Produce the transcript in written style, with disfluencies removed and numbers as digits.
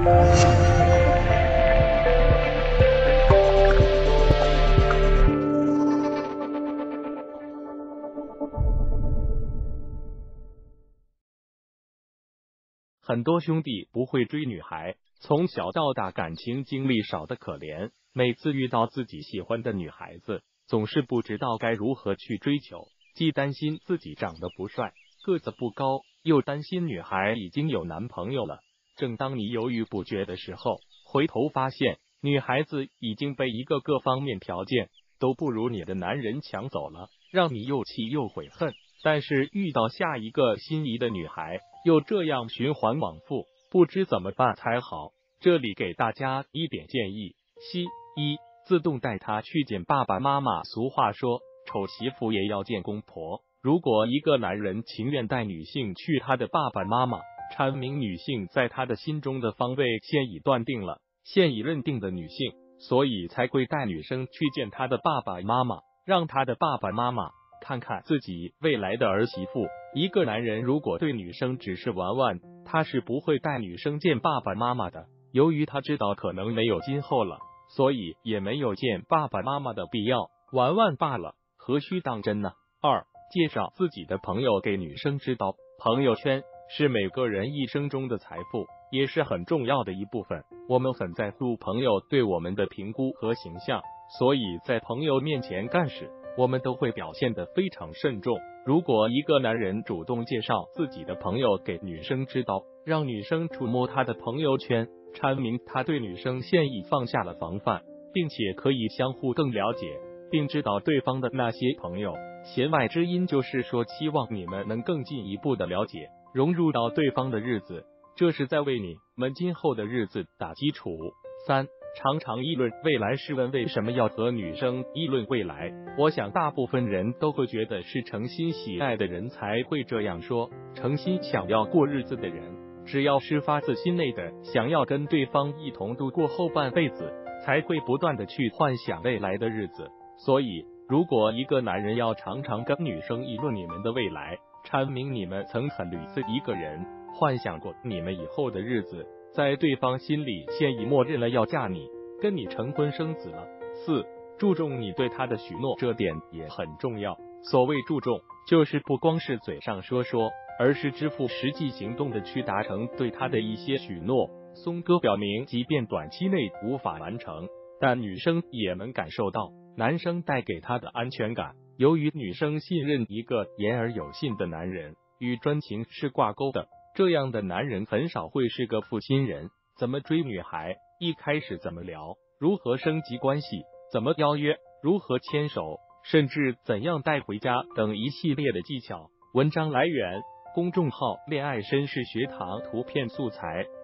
很多兄弟不会追女孩，从小到大感情经历少得可怜，每次遇到自己喜欢的女孩子，总是不知道该如何去追求，既担心自己长得不帅，个子不高，又担心女孩已经有男朋友了。正当你犹豫不决的时候，回头发现女孩子已经被一个各方面条件都不如你的男人抢走了，让你又气又悔恨。但是遇到下一个心仪的女孩，又这样循环往复，不知怎么办才好。这里给大家一点建议：一，自动带她去见爸爸妈妈。俗话说，丑媳妇也要见公婆。如果一个男人情愿带女性去他的爸爸妈妈，阐明女性在他的心中的方位现已断定了，现已认定的女性，所以才会带女生去见他的爸爸妈妈，让他的爸爸妈妈看看自己未来的儿媳妇。一个男人如果对女生只是玩玩，他是不会带女生见爸爸妈妈的。由于他知道可能没有今后了，所以也没有见爸爸妈妈的必要，玩玩罢了，何须当真呢？二，介绍自己的朋友给女生知道。朋友圈是每个人一生中的财富，也是很重要的一部分。我们很在乎朋友对我们的评估和形象，所以在朋友面前干事，我们都会表现得非常慎重。如果一个男人主动介绍自己的朋友给女生知道，让女生触摸他的朋友圈，阐明他对女生现已放下了防范，并且可以相互更了解，并知道对方的那些朋友。弦外之音就是说，期望你们能更进一步的了解，融入到对方的日子，这是在为你们今后的日子打基础。三，常常议论未来。试问为什么要和女生议论未来？我想大部分人都会觉得是诚心喜爱的人才会这样说，诚心想要过日子的人，只要是发自心内的想要跟对方一同度过后半辈子，才会不断的去幻想未来的日子。所以如果一个男人要常常跟女生议论你们的未来，阐明你们曾很屡次一个人幻想过你们以后的日子，在对方心里现已默认了要嫁你，跟你成婚生子了。四，注重你对他的许诺，这点也很重要。所谓注重，就是不光是嘴上说说，而是支付实际行动的去达成对他的一些许诺。松哥表明，即便短期内无法完成，但女生也能感受到男生带给她的安全感。由于女生信任一个言而有信的男人，与专情是挂钩的，这样的男人很少会是个负心人。怎么追女孩，一开始怎么聊，如何升级关系，怎么邀约，如何牵手，甚至怎样带回家等一系列的技巧。文章来源：公众号恋爱绅士学堂，图片素材